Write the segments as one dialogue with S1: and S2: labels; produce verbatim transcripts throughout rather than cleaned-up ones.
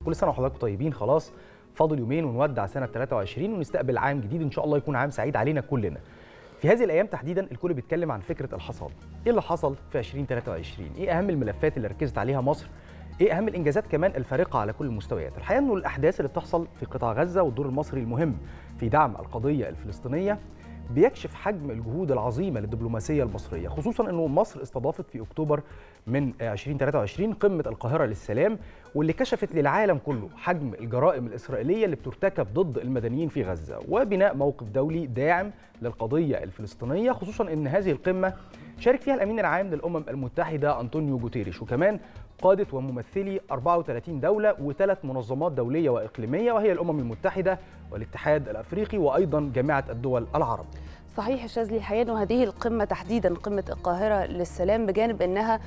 S1: كل سنه وحضراتكم طيبين. خلاص فاضل يومين ونودع سنه ثلاثة وعشرين ونستقبل عام جديد ان شاء الله يكون عام سعيد علينا كلنا. في هذه الايام تحديدا الكل بيتكلم عن فكره الحصاد. ايه اللي حصل في ألفين وثلاثة وعشرين؟ ايه اهم الملفات اللي ركزت عليها مصر؟ ايه اهم الانجازات كمان الفارقه على كل المستويات؟ الحقيقه انه الاحداث اللي بتحصل في قطاع غزه والدور المصري المهم في دعم القضيه الفلسطينيه بيكشف حجم الجهود العظيمه للدبلوماسيه المصريه، خصوصا انه مصر استضافت في اكتوبر من ألفين وثلاثة وعشرين قمه القاهره للسلام، واللي كشفت للعالم كله حجم الجرائم الاسرائيليه اللي بترتكب ضد المدنيين في غزه، وبناء موقف دولي داعم للقضيه الفلسطينيه، خصوصا ان هذه القمه شارك فيها الامين العام للامم المتحده انطونيو جوتيريش، وكمان قادة وممثلي أربعة وثلاثين دولة وثلاث منظمات دولية وإقليمية، وهي الأمم المتحدة والاتحاد الأفريقي وأيضا جامعة الدول العرب.
S2: صحيح يا شاذلي، الحقيقه انه هذه القمه تحديدا قمه القاهره للسلام بجانب انها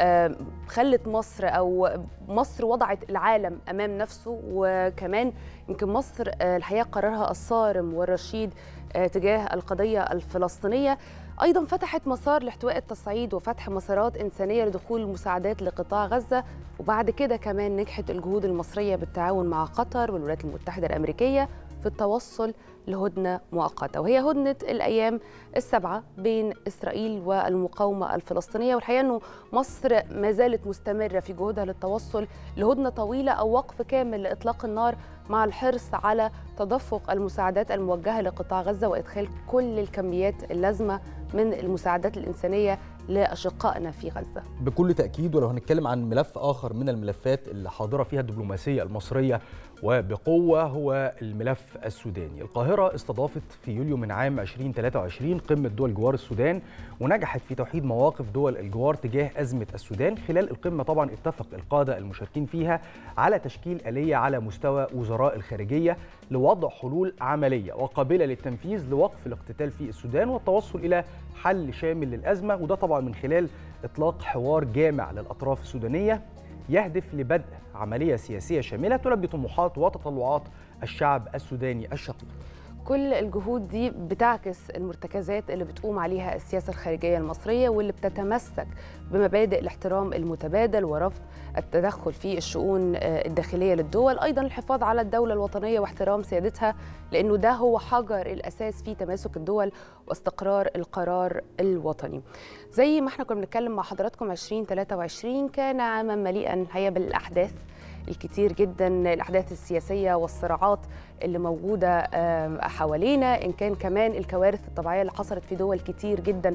S2: خلت مصر او مصر وضعت العالم امام نفسه، وكمان يمكن مصر الحقيقه قرارها الصارم والرشيد تجاه القضيه الفلسطينيه ايضا فتحت مسار لاحتواء التصعيد وفتح مسارات انسانيه لدخول المساعدات لقطاع غزه، وبعد كده كمان نجحت الجهود المصريه بالتعاون مع قطر والولايات المتحده الامريكيه في التوصل لهدنه مؤقته، وهي هدنه الايام السبعه بين اسرائيل والمقاومه الفلسطينيه. والحقيقه انه مصر ما زالت مستمره في جهودها للتوصل لهدنه طويله او وقف كامل لاطلاق النار، مع الحرص على تدفق المساعدات الموجهه لقطاع غزه وادخال كل الكميات اللازمه من المساعدات الانسانيه لاشقائنا في غزه.
S1: بكل تاكيد، ولو هنتكلم عن ملف اخر من الملفات اللي حاضره فيها الدبلوماسيه المصريه وبقوه هو الملف السوداني. القاهره استضافت في يوليو من عام ألفين وثلاثة وعشرين قمه دول جوار السودان، ونجحت في توحيد مواقف دول الجوار تجاه ازمه السودان. خلال القمه طبعا اتفق القاده المشاركين فيها على تشكيل آلية على مستوى وزراء الخارجيه لوضع حلول عمليه وقابله للتنفيذ لوقف الاقتتال في السودان والتوصل الى حل شامل للازمه، وده طبعا من خلال اطلاق حوار جامع للاطراف السودانيه يهدف لبدء عمليه سياسيه شامله تلبي طموحات وتطلعات الشعب السوداني الشقيق.
S2: كل الجهود دي بتعكس المرتكزات اللي بتقوم عليها السياسة الخارجية المصرية، واللي بتتمسك بمبادئ الاحترام المتبادل ورفض التدخل في الشؤون الداخلية للدول، أيضا الحفاظ على الدولة الوطنية واحترام سيادتها، لأنه ده هو حجر الأساس في تماسك الدول واستقرار القرار الوطني. زي ما احنا كنا بنتكلم مع حضراتكم، ألفين وثلاثة وعشرين كان عاما مليئا هيا بالأحداث الكتير جدا، الأحداث السياسية والصراعات اللي موجودة حوالينا، إن كان كمان الكوارث الطبيعية اللي حصلت في دول كتير جدا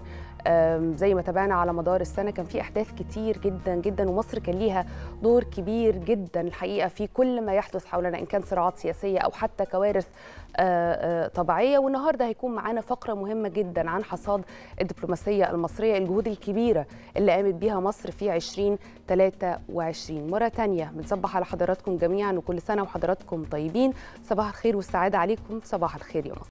S2: زي ما تابعنا على مدار السنة. كان في أحداث كتير جدا جدا، ومصر كان ليها دور كبير جدا الحقيقة في كل ما يحدث حولنا، إن كان صراعات سياسية أو حتى كوارث طبيعية. والنهاردة هيكون معانا فقرة مهمة جدا عن حصاد الدبلوماسية المصرية، الجهود الكبيرة اللي قامت بيها مصر في ألفين وثلاثة وعشرين. مرة تانية بنصبح على حضراتكم جميعا، وكل سنة وحضراتكم طيبين. صباح الخير والسعادة عليكم، صباح الخير يا مصر.